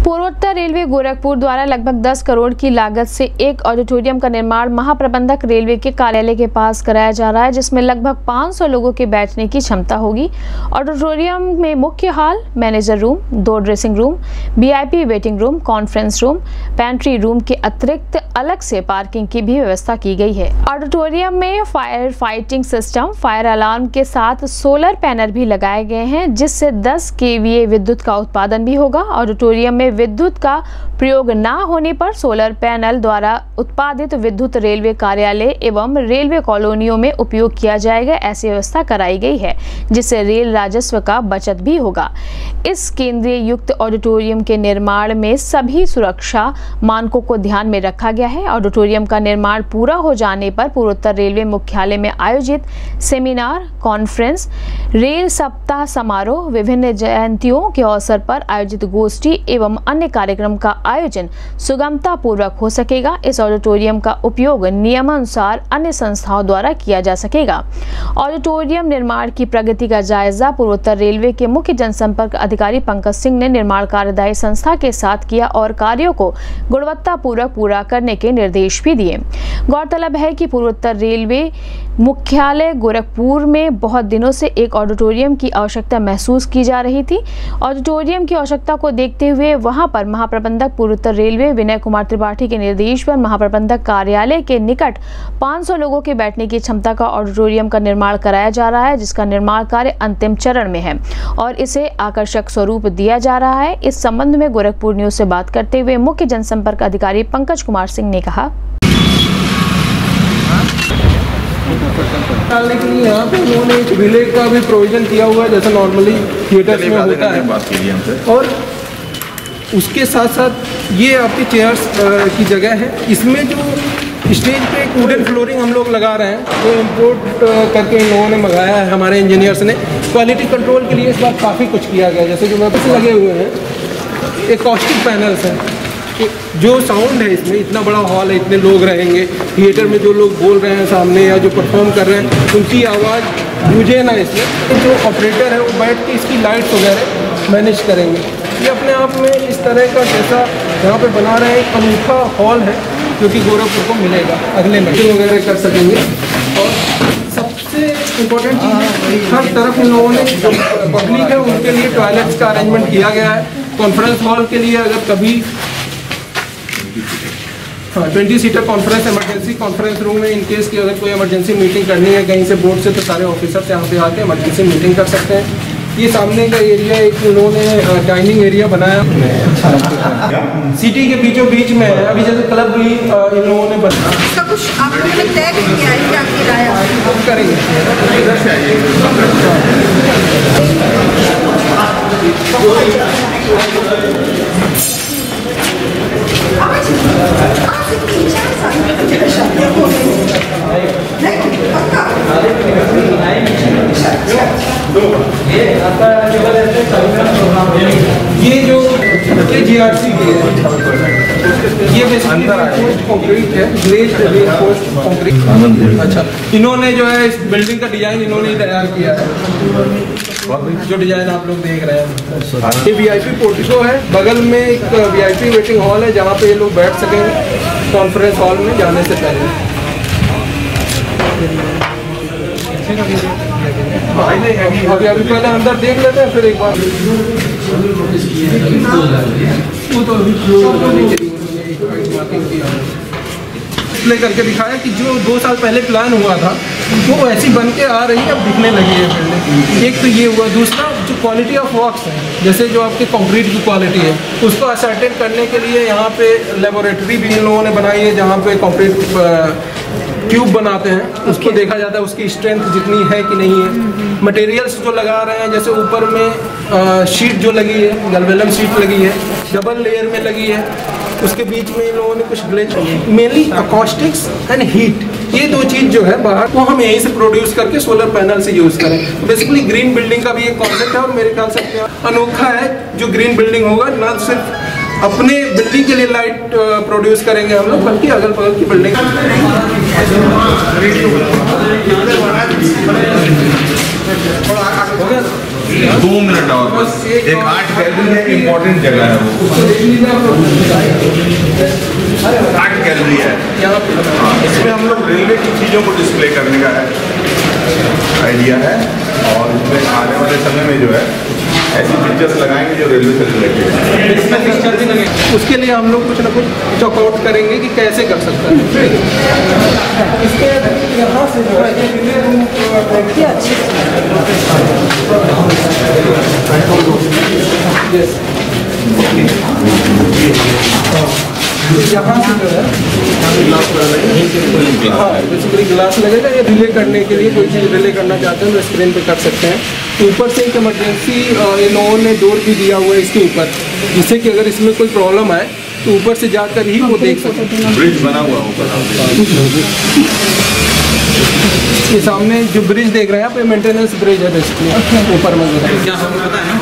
पूर्वोत्तर रेलवे गोरखपुर द्वारा लगभग 10 करोड़ की लागत से एक ऑडिटोरियम का निर्माण महाप्रबंधक रेलवे के कार्यालय के पास कराया जा रहा है, जिसमें लगभग 500 लोगों के बैठने की क्षमता होगी। ऑडिटोरियम में मुख्य hall, manager room, 2 dressing room, VIP waiting room, conference room, pantry room के अतिरिक्त अलग से पार्किंग की भी व्यवस्था की गई है। ऑडिटोरियम में fire fighting system, fire alarm के साथ सोलर पैनल भी लगाए गए हैं, जिससे 10 kVA विद्युत का उत्पादन भी होगा। ऑडिटोरियम में विद्युत का प्रयोग न होने पर सोलर पैनल द्वारा उत्पादित विद्युत रेलवे कार्यालय एवं रेलवे कॉलोनियों में उपयोग किया जाएगा। ऐसी व्यवस्था कराई गई है, जिससे रेल राजस्व का बचत भी होगा। इस केंद्रीय युक्त ऑडिटोरियम के निर्माण में सभी सुरक्षा मानकों को ध्यान में रखा गया है। ऑडिटोरियम का निर्माण पूरा हो जाने पर पूर्वोत्तर रेलवे मुख्यालय में आयोजित सेमिनार, कॉन्फ्रेंस, रेल सप्ताह समारोह, विभिन्न जयंतियों के अवसर पर आयोजित गोष्ठी एवं अन्य कार्यक्रम का आयोजन सुगमता पूर्वक हो सकेगा। इस ऑडिटोरियम का उपयोग नियमानुसार अन्य संस्थाओं द्वारा किया जा सकेगा। ऑडिटोरियम निर्माण की प्रगति का जायजा पूर्वोत्तर रेलवे के मुख्य जनसंपर्क अधिकारी पंकज सिंह ने निर्माण कार्यदायी संस्था के साथ किया और कार्यों को गुणवत्ता पूर्वक पूरा करने के निर्देश भी दिए। गौरतलब है कि पूर्वोत्तर रेलवे मुख्यालय गोरखपुर में बहुत दिनों से एक ऑडिटोरियम की आवश्यकता महसूस की जा रही थी। ऑडिटोरियम की आवश्यकता को देखते हुए वहां पर महाप्रबंधक पूर्वोत्तर रेलवे विनय कुमार त्रिपाठी के निर्देश पर महाप्रबंधक कार्यालय के निकट 500 लोगों के बैठने की क्षमता का ऑडिटोरियम का निर्माण कराया जा रहा है, जिसका निर्माण कार्य अंतिम चरण में है और इसे आकर्षक स्वरूप दिया जा रहा है। इस संबंध में गोरखपुर न्यूज से बात करते हुए मुख्य जनसंपर्क अधिकारी पंकज कुमार सिंह ने कहा, डालने के लिए यहाँ पे उन्होंने एक रिले का भी प्रोविजन किया हुआ है, जैसे नॉर्मली थिएटर्स में होता है। और उसके साथ साथ ये आपके चेयर्स की जगह है। इसमें जो स्टेज पे एक वुडन फ्लोरिंग हम लोग लगा रहे हैं, तो इम्पोर्ट करके इन लोगों ने मंगाया है हमारे इंजीनियर्स ने। क्वालिटी कंट्रोल के लिए इस बार काफ़ी कुछ किया गया, जैसे जो वापस लगे हुए हैं एकॉस्टिक पैनल्स हैं। जो साउंड है इसमें, इतना बड़ा हॉल है, इतने लोग रहेंगे, थिएटर में जो लोग बोल रहे हैं सामने या जो परफॉर्म कर रहे हैं उनकी आवाज़ गूंजे ना इसमें। जो ऑपरेटर है वो बैठ के इसकी लाइट्स वगैरह मैनेज करेंगे। ये अपने आप में इस तरह का जैसा यहाँ पे बना रहे हैं एक अनूठा हॉल है, जो कि गोरखपुर को मिलेगा। अगले महीने वगैरह कर सकेंगे। और सबसे इम्पोर्टेंट चीज़ है, हर तरफ इन लोगों ने जो पब्लिक है उनके लिए टॉयलेट्स का अरेंजमेंट किया गया है। कॉन्फ्रेंस हॉल के लिए अगर कभी 20 seater conference, emergency conference room में, इन केस की अगर कोई इमरजेंसी मीटिंग करनी है कहीं से बोर्ड से, तो सारे ऑफिसर्स यहाँ पे आके इमरजेंसी मीटिंग कर सकते हैं। ये सामने का एरिया एक इन्होंने डाइनिंग एरिया बनाया, सिटी के बीचों बीच में है। अभी जैसे क्लब भी इन लोगों ने बनाया। इसका कुछ आप लोगों ने तय किया है क्या किराया? करेंगे। ये जो GRC की है, ये बेसिकली कंक्रीट है, ग्लेज्ड रिइंफोर्स्ड कंक्रीट। अच्छा, इन्होंने जो है इस बिल्डिंग का डिजाइन इन्होंने तैयार किया है, जो डिजाइन आप लोग देख रहे हैं। ये VIP पोर्टिको है, बगल में एक VIP वेटिंग हॉल है जहाँ पे ये लोग बैठ सकेंगे कॉन्फ्रेंस हॉल में जाने से पहले। अभी पहले अंदर देख लेते हैं, फिर एक बार प्ले करके दिखाया कि जो 2 साल पहले प्लान हुआ था वो ऐसी बन के आ रही है, अब दिखने लगी है बिल्डिंग। एक तो ये हुआ। दूसरा, जो क्वालिटी ऑफ वर्क्स है, जैसे जो आपके कंक्रीट की क्वालिटी है उसको असर्टेन करने के लिए यहाँ पे लेबोरेटरी भी इन लोगों ने बनाई है, जहाँ पे कंक्रीट क्यूब बनाते हैं, उसको देखा जाता है उसकी स्ट्रेंथ जितनी है कि नहीं है। मटेरियल्स जो लगा रहे हैं, जैसे ऊपर में शीट जो लगी है, गैल्वेनम शीट लगी है, डबल लेयर में लगी है, उसके बीच में इन लोगों ने कुछ glaze, mainly acoustics and heat, ये 2 चीज़ जो है बाहर वो हम यहीं से प्रोड्यूस करके सोलर पैनल से यूज़ करें। बेसिकली ग्रीन बिल्डिंग का भी एक कॉन्सेप्ट है और मेरे ख्याल से अनोखा है। जो ग्रीन बिल्डिंग होगा, ना सिर्फ अपने बिल्डिंग के लिए लाइट प्रोड्यूस करेंगे हम लोग, बल्कि अगल बगल की बिल्डिंग। हो गया। 2 मिनट और बस। एक आर्ट गैलरी है, इम्पोर्टेंट जगह है वो, आर्ट गैलरी है। इसमें हम लोग रेलवे की चीज़ों को डिस्प्ले करने का आइडिया है, और इसमें आने वाले समय में जो है ऐसी पिक्चर्स लगाएंगे जो रेलवे से रिलेटेड है। उसके लिए हम लोग कुछ ना कुछ चॉकआउट करेंगे कि कैसे कर सकते हैं। इसके यहाँ से जो यहाँ से जो है बेसिकली ग्लास लगेगा, या रिले करने के लिए कोई चीज़ रिले करना चाहते हैं तो स्क्रीन पे कर सकते हैं। ऊपर से एक इमरजेंसी इन लोगों ने डोर भी दिया हुआ है इसके ऊपर, जिससे कि अगर इसमें कोई प्रॉब्लम आए तो ऊपर से जाकर ही वो देख सकें। ब्रिज बना हुआ ऊपर, ये सामने जो ब्रिज देख रहे हैं आप, ये मेंटेनेंस ब्रिज है बेसिकली ऊपर में। क्या पता है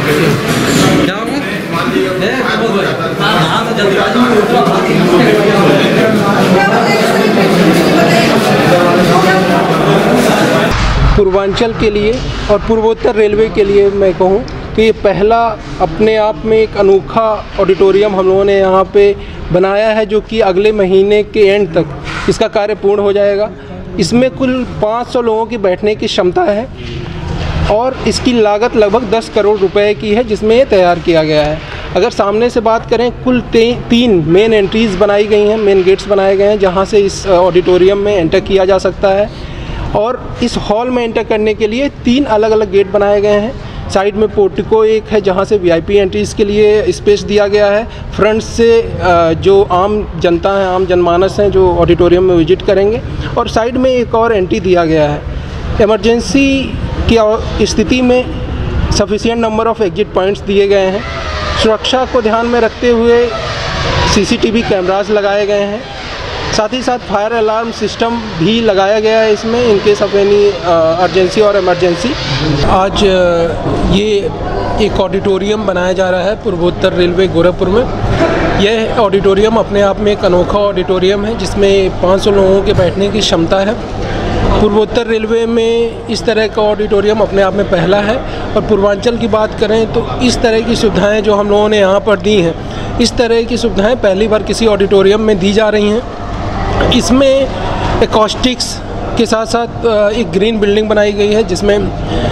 पूर्वांचल के लिए और पूर्वोत्तर रेलवे के लिए मैं कहूँ कि ये पहला अपने आप में एक अनोखा ऑडिटोरियम हम लोगों ने यहाँ पे बनाया है, जो कि अगले महीने के एंड तक इसका कार्य पूर्ण हो जाएगा। इसमें कुल 500 लोगों की बैठने की क्षमता है और इसकी लागत लगभग 10 करोड़ रुपए की है, जिसमें ये तैयार किया गया है। अगर सामने से बात करें, कुल 3 मेन एंट्रीज़ बनाई गई हैं, मेन गेट्स बनाए गए हैं, जहाँ से इस ऑडिटोरियम में एंटर किया जा सकता है। और इस हॉल में एंटर करने के लिए 3 अलग अलग गेट बनाए गए हैं। साइड में पोर्टिको एक है, जहाँ से वीआईपी एंट्रीज़ के लिए स्पेस दिया गया है। फ्रंट से जो आम जनता है, आम जनमानस हैं, जो ऑडिटोरियम में विजिट करेंगे, और साइड में एक और एंट्री दिया गया है। इमरजेंसी की स्थिति में sufficient number of exit points दिए गए हैं। सुरक्षा को ध्यान में रखते हुए सीसीटीवी कैमरास लगाए गए हैं। साथ ही साथ फायर अलार्म सिस्टम भी लगाया गया है इसमें, in case of any urgency और इमरजेंसी। आज ये एक ऑडिटोरियम बनाया जा रहा है पूर्वोत्तर रेलवे गोरखपुर में। यह ऑडिटोरियम अपने आप में एक अनोखा ऑडिटोरियम है, जिसमें 500 लोगों के बैठने की क्षमता है। पूर्वोत्तर रेलवे में इस तरह का ऑडिटोरियम अपने आप में पहला है। और पूर्वांचल की बात करें तो इस तरह की सुविधाएं जो हम लोगों ने यहाँ पर दी हैं, इस तरह की सुविधाएं पहली बार किसी ऑडिटोरियम में दी जा रही हैं। इसमें एकॉस्टिक्स के साथ साथ एक ग्रीन बिल्डिंग बनाई गई है, जिसमें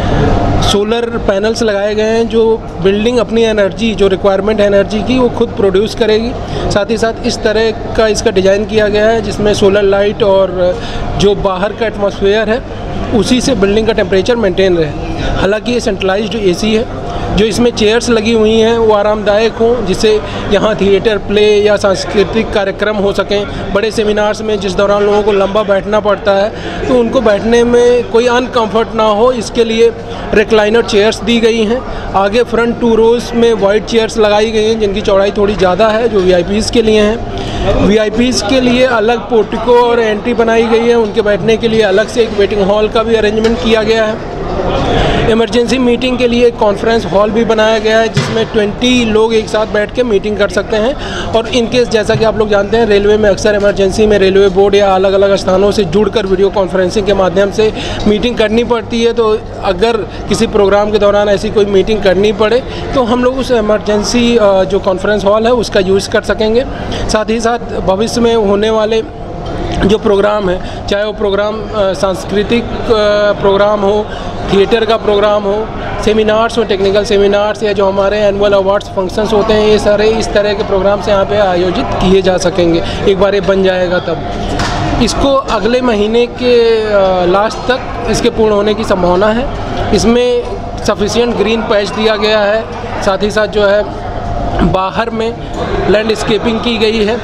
सोलर पैनल्स लगाए गए हैं, जो बिल्डिंग अपनी एनर्जी, जो रिक्वायरमेंट है एनर्जी की, वो खुद प्रोड्यूस करेगी। साथ ही साथ इस तरह का इसका डिज़ाइन किया गया है, जिसमें सोलर लाइट और जो बाहर का एटमॉस्फेयर है उसी से बिल्डिंग का टेम्परेचर मेंटेन रहे। हालांकि ये सेंट्रलाइज्ड एसी है। जो इसमें चेयर्स लगी हुई हैं वो आरामदायक हों, जिससे यहाँ थिएटर, प्ले या सांस्कृतिक कार्यक्रम हो सकें। बड़े सेमिनार्स में जिस दौरान लोगों को लंबा बैठना पड़ता है, तो उनको बैठने में कोई अनकम्फर्ट ना हो, इसके लिए रिक्लाइनर चेयर्स दी गई हैं। आगे फ्रंट 2 रोज़ में वाइड चेयर्स लगाई गई हैं, जिनकी चौड़ाई थोड़ी ज़्यादा है, जो वीआईपीज़ के लिए हैं। वीआईपीज़ के लिए अलग पोर्टिको और एंट्री बनाई गई है, उनके बैठने के लिए अलग से एक वेटिंग हॉल का भी अरेंजमेंट किया गया है। इमरजेंसी मीटिंग के लिए एक कॉन्फ्रेंस हॉल भी बनाया गया है, जिसमें 20 लोग एक साथ बैठ के मीटिंग कर सकते हैं। और इनकेस, जैसा कि आप लोग जानते हैं, रेलवे में अक्सर इमरजेंसी में रेलवे बोर्ड या अलग अलग स्थानों से जुड़कर वीडियो कॉन्फ्रेंसिंग के माध्यम से मीटिंग करनी पड़ती है। तो अगर किसी प्रोग्राम के दौरान ऐसी कोई मीटिंग करनी पड़े तो हम लोग उस इमरजेंसी जो कॉन्फ्रेंस हॉल है उसका यूज़ कर सकेंगे। साथ ही साथ भविष्य में होने वाले जो प्रोग्राम है, चाहे वो प्रोग्राम सांस्कृतिक प्रोग्राम हो, थिएटर का प्रोग्राम हो, सेमिनार्स हो, टेक्निकल सेमिनार्स, या जो हमारे एनुअल अवार्ड्स फंक्शंस होते हैं, ये सारे इस तरह के प्रोग्राम्स यहाँ पे आयोजित किए जा सकेंगे एक बार ये बन जाएगा तब। इसको अगले महीने के लास्ट तक इसके पूर्ण होने की संभावना है। इसमें सफिशिएंट ग्रीन पैच दिया गया है। साथ ही साथ जो है बाहर में लैंडस्केपिंग की गई है,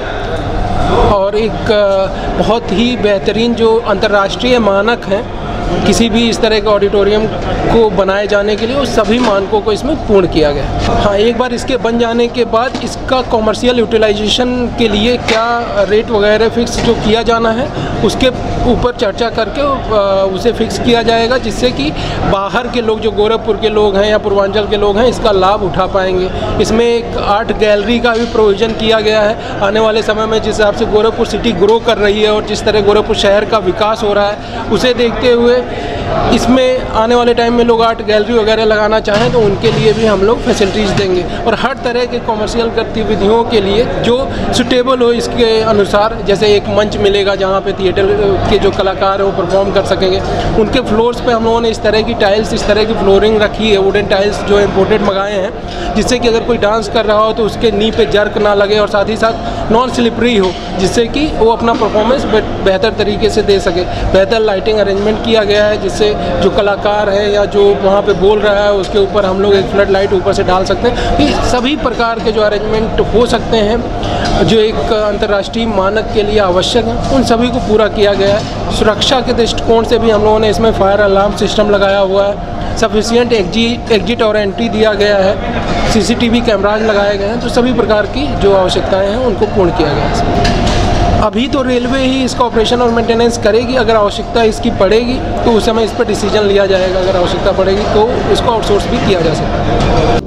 और एक बहुत ही बेहतरीन जो अंतर्राष्ट्रीय मानक हैं किसी भी इस तरह के ऑडिटोरियम को बनाए जाने के लिए, उस सभी मानकों को इसमें पूर्ण किया गया। हाँ, एक बार इसके बन जाने के बाद इसका कॉमर्शियल यूटिलाइजेशन के लिए क्या रेट वगैरह फिक्स जो किया जाना है, उसके ऊपर चर्चा करके उसे फिक्स किया जाएगा, जिससे कि बाहर के लोग, जो गोरखपुर के लोग हैं या पूर्वांचल के लोग हैं, इसका लाभ उठा पाएंगे। इसमें एक आर्ट गैलरी का भी प्रोविज़न किया गया है। आने वाले समय में जिस हिसाब से गोरखपुर सिटी ग्रो कर रही है और जिस तरह गोरखपुर शहर का विकास हो रहा है, उसे देखते हुए इसमें आने वाले टाइम में लोग आर्ट गैलरी वगैरह लगाना चाहें तो उनके लिए भी हम लोग फैसिलिटीज़ देंगे, और हर तरह के कॉमर्शियल गतिविधियों के लिए जो सुटेबल हो इसके अनुसार, जैसे एक मंच मिलेगा जहाँ पे थिएटर के जो कलाकार हैं वो परफॉर्म कर सकेंगे। उनके फ्लोर्स पे हम लोगों ने इस तरह की टाइल्स, इस तरह की फ्लोरिंग रखी है, वुडन टाइल्स जो इम्पोर्टेड मंगाए हैं, जिससे कि अगर कोई डांस कर रहा हो तो उसके नी पे जर्क ना लगे और साथ ही साथ नॉन स्लिपरी हो, जिससे कि वो अपना परफॉर्मेंस बेहतर तरीके से दे सके। बेहतर लाइटिंग अरेंजमेंट किया गया है, जिससे जो कलाकार है या जो वहाँ पे बोल रहा है उसके ऊपर हम लोग एक फ्लड लाइट ऊपर से डाल सकते हैं। कि सभी प्रकार के जो अरेंजमेंट हो सकते हैं जो एक अंतर्राष्ट्रीय मानक के लिए आवश्यक है, उन सभी को पूरा किया गया है। सुरक्षा के दृष्टिकोण से भी हम लोगों ने इसमें फायर अलार्म सिस्टम लगाया हुआ है, सफिशिएंट एग्जिट और एंट्री दिया गया है, CCTV कैमराज लगाए गए हैं। तो सभी प्रकार की जो आवश्यकताएँ हैं उनको पूर्ण किया गया है। अभी तो रेलवे ही इसका ऑपरेशन और मेंटेनेंस करेगी, अगर आवश्यकता इसकी पड़ेगी तो उस समय इस पर डिसीजन लिया जाएगा। अगर आवश्यकता पड़ेगी तो इसको आउटसोर्स भी किया जा सकता है।